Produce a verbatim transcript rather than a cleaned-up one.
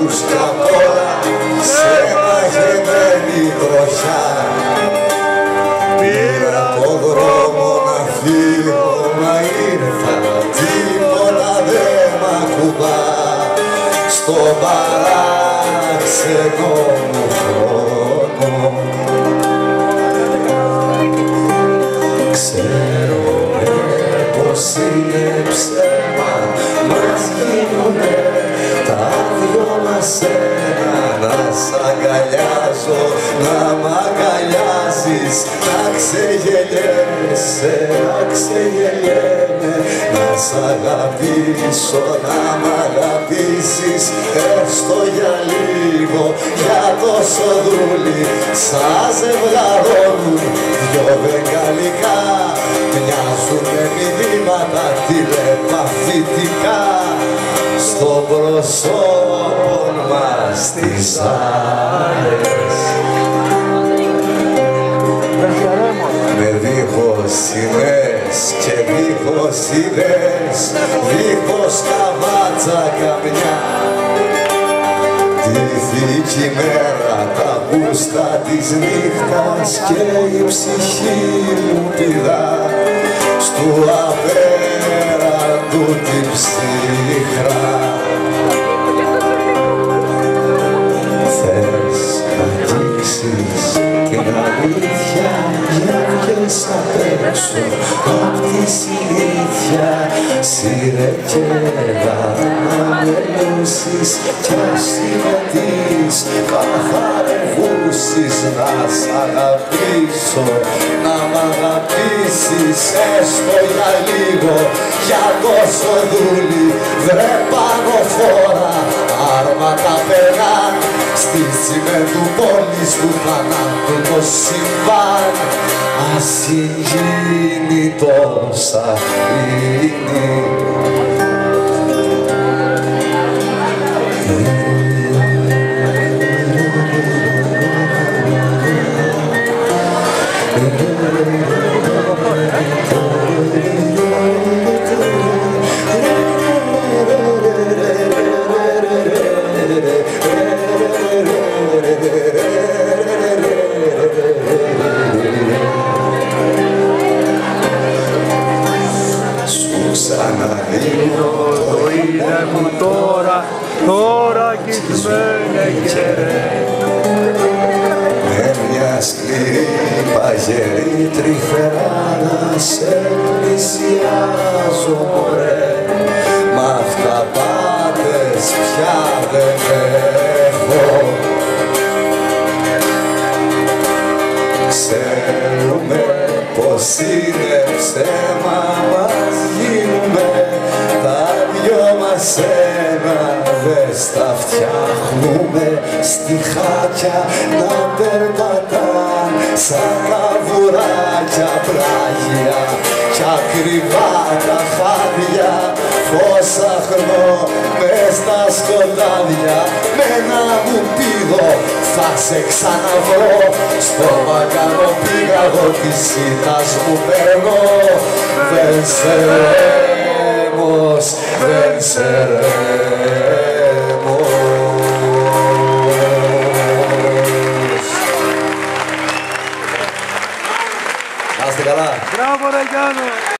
άλλους κι απ' όλα σε μαγεμένη τροχιά. Πήρα το δρόμο να φύγω, μα ήρθα, τίποτα δεν μ' ακουμπά στο παράξενο μου χρόνο. Ξέρω πως είναι ψέμα, μας γίνουνε τα δυο μας ένα. Να σ' αγκαλιάζω, να μ' αγκαλιάζεις, να ξεγελιέσαι, να ξεγελιέμαι. Να σ' αγαπήσω, να μ' αγαπήσεις, έστω για λίγο, για τόσο δούλη. Σαν ζευγαρώνουν δυο βεγγαλικά, μοιάζουνε μηνύματα τηλεπαθητικά στο πρόσωπο μας τις άλλες. Με δίχως σημαίες και δίχως ιδέες, δίχως καβάτσα καμιά, τη δίκη μέρα, τα γούστα της νύχτας και η ψυχή μου πηδά στου απέραντου την ψυχρά. Θες να αγγίξεις την αλήθεια, για βγες απ' έξω απ' τη συνήθεια. Σύρε και έλα να με λούσεις κι ας συμμετείς καθαρεγούσεις. Να σ' αγαπήσω, να μ' αγαπήσεις, έστω για λίγο, για τόσο δούλη. Βρε πάνω φόρα, άρματα περνάν στη τσιμέντου πόλης του θανάτου το συμβάν. Ας γίνει τόσα ειρήνη. Ξαναδίνω το είναι μου τώρα, τώρα κοιτμένε καιρέ. Με μια σκληρή παγερή τρυφεράδα σε πλησιάζω μωρέ, μ' αυταπάτες πια δεν έχω. Ξέρουμε πως είναι ψέμα, μας γίνουμε τα δυο μας ένα. Δες τα φτιάχνουμε στιχάκια να περπατάν σαν καβουράκια πλάγια κι ακριβά τα χάδια. Φως αχνό μες στα σκοτάδια, με ένα μου πήδο θα σε ξαναβρω. Στο μακαροπήγαγο της ήττας μου παίρνω. Βενσερέμος, Βενσερέμος. Να είστε καλά. Μπράβο ρε Γιάννο.